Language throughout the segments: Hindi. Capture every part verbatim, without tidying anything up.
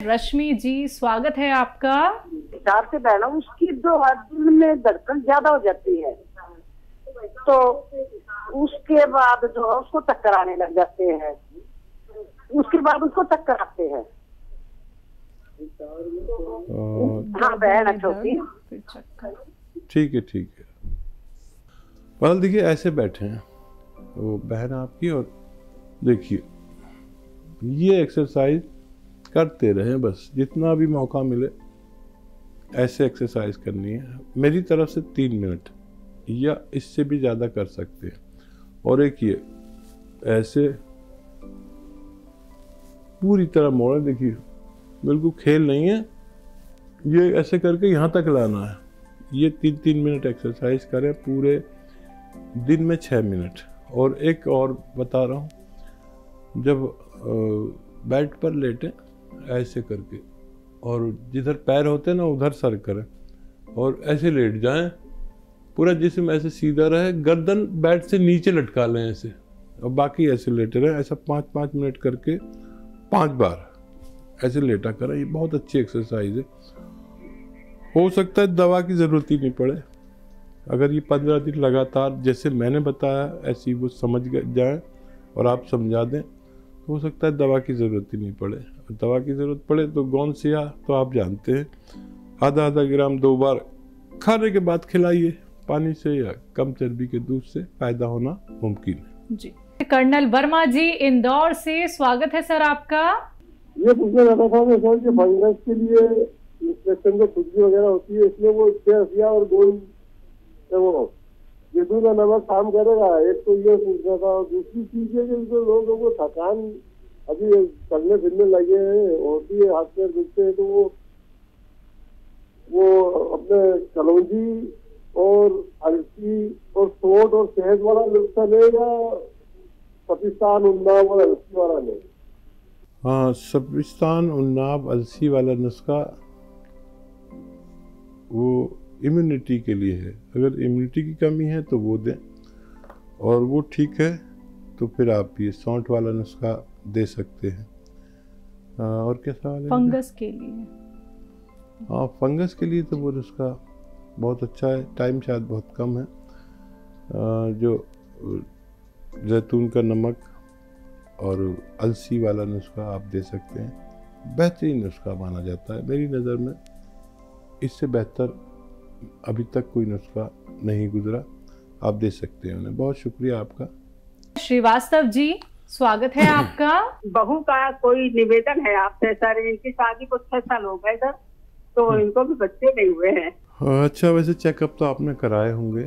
रश्मि जी, स्वागत है आपका। चार से बहना उसकी जो दिल में धड़कन ज्यादा हो जाती है, तो उसके बाद जो है उसको चक्कर आने लग जाते हैं, उसके बाद उसको चक्कर आते हैं। हाँ बहन है छोटी। ठीक है ठीक है। well, देखिए ऐसे बैठे हैं वो बहन आपकी, और देखिए ये एक्सरसाइज करते रहें, बस जितना भी मौका मिले ऐसे एक्सरसाइज करनी है। मेरी तरफ से तीन मिनट या इससे भी ज़्यादा कर सकते हैं। और एक ये ऐसे पूरी तरह मोड़े, देखिए बिल्कुल खेल नहीं है, ये ऐसे करके यहाँ तक लाना है। ये तीन तीन मिनट एक्सरसाइज करें पूरे दिन में, छः मिनट। और एक और बता रहा हूँ, जब बेड पर लेटें ऐसे करके, और जिधर पैर होते हैं ना उधर सर करें, और ऐसे लेट जाएं, पूरा जिस्म ऐसे सीधा रहे, गर्दन बेड से नीचे लटका लें ऐसे, और बाकी ऐसे लेटे रहें। ऐसा पाँच पाँच मिनट करके पांच बार ऐसे लेटा करें। ये बहुत अच्छी एक्सरसाइज है। हो सकता है दवा की ज़रूरत ही नहीं पड़े, अगर ये पंद्रह दिन लगातार जैसे मैंने बताया ऐसी वो समझ जाएं और आप समझा दें, तो हो सकता है दवा की ज़रूरत ही नहीं पड़े। और दवा की ज़रूरत पड़े तो गोंद सिया तो आप जानते हैं, आधा आधा ग्राम दो बार खाने के बाद खिलाइए, पानी से या कम चर्बी के दूध से फ़ायदा होना मुमकिन है जी। कर्नल वर्मा जी इंदौर से, स्वागत है सर आपका। ये पूछना चाहता था मैं सर कि फंगस के लिए इंस्पेक्शन जो खुजली वगैरह होती है, इसमें वो छह और गोल वो गेहूं का नमक काम करेगा? एक तो ये पूछना था। और दूसरी चीज है कि जो लोगों को थकान अभी चलने फिरने लगे हैं, होती है, हाथ पैर दुखते हैं, तो वो वो अपने कलौंजी और अलसी और सोट और शहद वाला नुस्खा ले, या सपिस्तान उन्नाव और अलसी वाला ले? हाँ, सपिस्तान उन्नाव अलसी वाला नुस्खा वो इम्यूनिटी के लिए है। अगर इम्यूनिटी की कमी है तो वो दें, और वो ठीक है तो फिर आप ये सौंठ वाला नुस्खा दे सकते हैं। आ, और क्या सवाल है? फंगस के लिए? हाँ, फंगस के लिए तो वो नुस्खा बहुत अच्छा है, टाइम शायद बहुत कम है। आ, जो जैतून का नमक और अलसी वाला नुस्खा आप दे सकते हैं, बेहतरीन नुस्खा माना जाता है मेरी नज़र में। इससे बेहतर अभी तक कोई नुस्खा नहीं गुजरा, आप दे सकते हैं उन्हें। बहुत शुक्रिया आपका। श्रीवास्तव जी, स्वागत है आपका। बहू का कोई निवेदन है आपसे सर, इनकी शादी को छह साल हो गए सर, तो इनको भी बच्चे नहीं हुए हैं। अच्छा, वैसे चेकअप तो आपने कराए होंगे,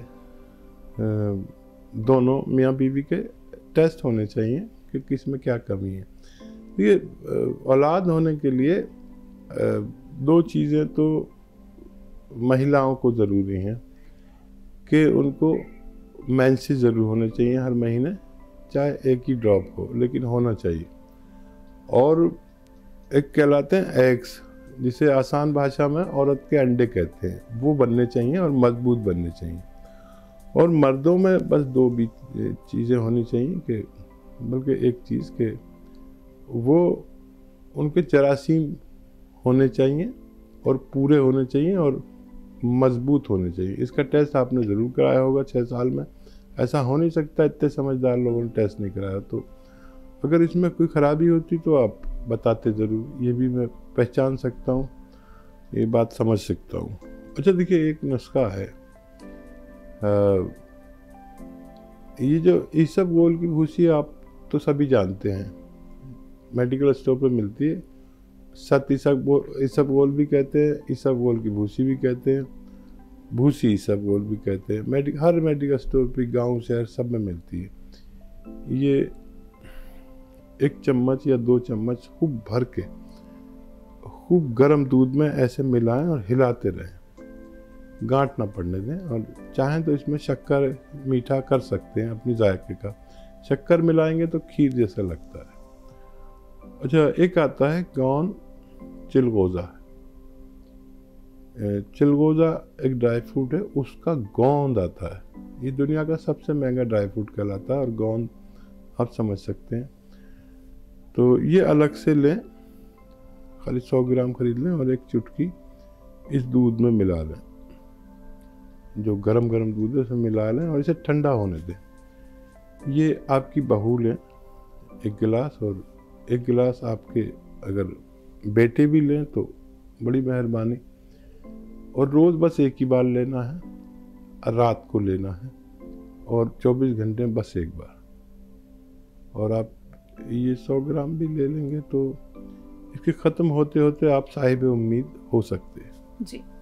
दोनों मियाँ बीवी के टेस्ट होने चाहिए कि किस में क्या कमी है। ये औलाद होने के लिए दो चीज़ें तो महिलाओं को ज़रूरी हैं कि उनको मेंसेस ज़रूर होने चाहिए हर महीने, चाहे एक ही ड्रॉप हो लेकिन होना चाहिए। और एक कहलाते हैं एग्स, जिसे आसान भाषा में औरत के अंडे कहते हैं, वो बनने चाहिए और मजबूत बनने चाहिए। और मर्दों में बस दो भी चीज़ें होनी चाहिए, कि बल्कि एक चीज़ के वो उनके जरासीम होने चाहिए और पूरे होने चाहिए और मजबूत होने चाहिए। इसका टेस्ट आपने ज़रूर कराया होगा छः साल में, ऐसा हो नहीं सकता इतने समझदार लोगों ने टेस्ट नहीं कराया। तो अगर इसमें कोई ख़राबी होती तो आप बताते ज़रूर, ये भी मैं पहचान सकता हूँ, ये बात समझ सकता हूँ। अच्छा देखिए, एक नुस्खा है, आ, ये जो इसबगोल की भूसी आप तो सभी जानते हैं, मेडिकल स्टोर पर मिलती है। सत इसबगोल इसबगोल भी कहते हैं, इसबगोल की भूसी भी कहते हैं, भूसी इसबगोल भी कहते हैं। मेडिक हर मेडिकल स्टोर पे गांव शहर सब में मिलती है। ये एक चम्मच या दो चम्मच खूब भर के खूब गर्म दूध में ऐसे मिलाएं और हिलाते रहें, गांठ ना पड़ने दें। और चाहें तो इसमें शक्कर मीठा कर सकते हैं अपनी जायके का, शक्कर मिलाएंगे तो खीर जैसा लगता है। अच्छा, एक आता है गौन चिलगोज़ा। चिलगोज़ा एक ड्राई फ्रूट है, उसका गोंद आता है। ये दुनिया का सबसे महंगा ड्राई फ्रूट कहलाता है, और गोंद आप समझ सकते हैं। तो ये अलग से लें, खाली सौ ग्राम खरीद लें और एक चुटकी इस दूध में मिला लें, जो गरम गरम दूध है उसमें मिला लें और इसे ठंडा होने दें। ये आपकी बहू लें एक गिलास, और एक गिलास आपके अगर बेटे भी लें तो बड़ी मेहरबानी, और रोज़ बस एक ही बार लेना है, रात को लेना है और चौबीस घंटे में बस एक बार। और आप ये सौ ग्राम भी ले लेंगे तो इसके ख़त्म होते होते आप साहिब उम्मीद हो सकते हैं। जी।